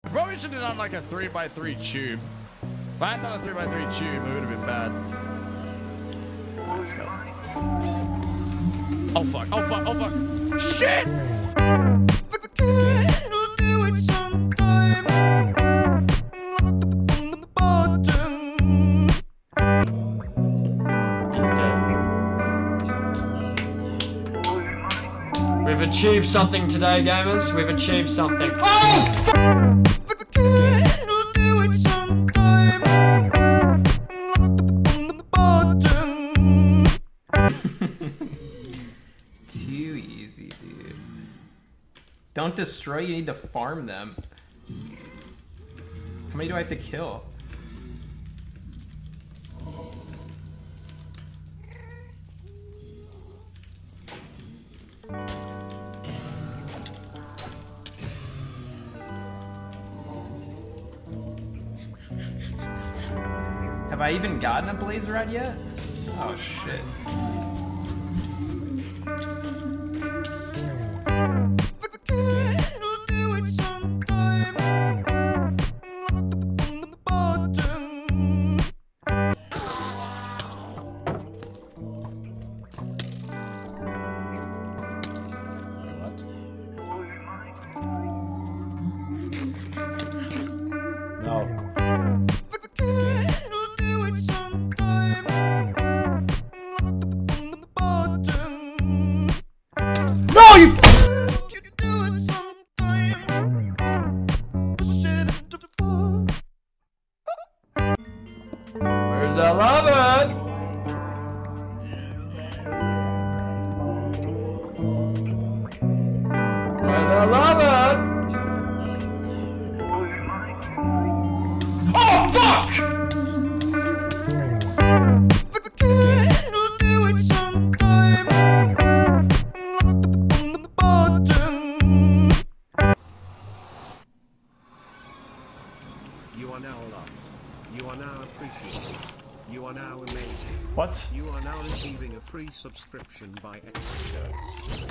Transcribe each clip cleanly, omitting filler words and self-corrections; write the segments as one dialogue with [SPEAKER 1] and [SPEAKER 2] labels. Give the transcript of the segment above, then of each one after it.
[SPEAKER 1] Probably should have done like a 3x3 tube. If I had done a 3x3 tube, it would have been bad. Let's go. Oh fuck, oh fuck, oh fuck. Shit!
[SPEAKER 2] We've achieved something today, gamers. We've achieved something. Oh! Too easy, dude. Don't destroy, you need to farm them. How many do I have to kill? Have I even gotten a blaze rod yet? Oh shit.
[SPEAKER 1] No, you. Where's that lava? Where's that lava? Oh fuck!
[SPEAKER 3] You are now loved. You are now appreciated. You are now amazing.
[SPEAKER 1] What?
[SPEAKER 3] You are now receiving a free subscription by Exeter.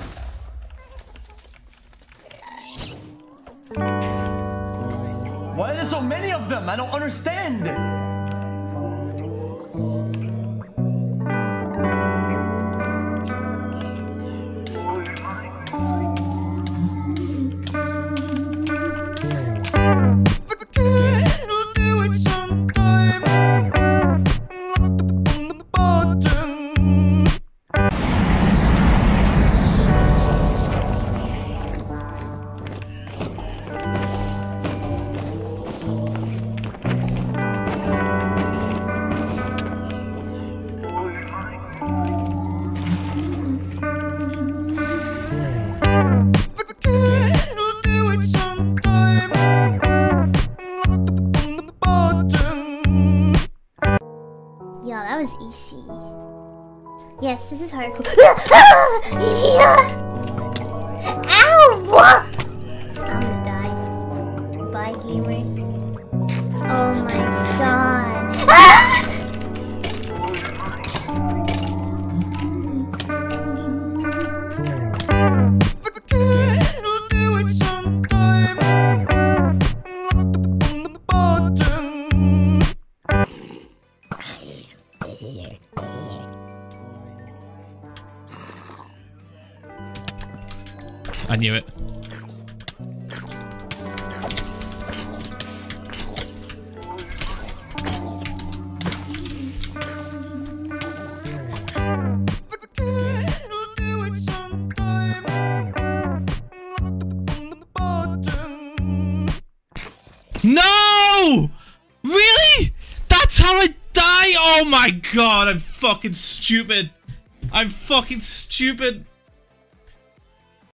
[SPEAKER 1] Why are there so many of them? I don't understand.
[SPEAKER 4] Yeah, that was easy. Yes, this is hardcore. Ow! I'm gonna die. Bye, gamers. Oh my god.
[SPEAKER 5] I knew it. No! Really? That's how I die? Oh my god, I'm fucking stupid. I'm fucking stupid.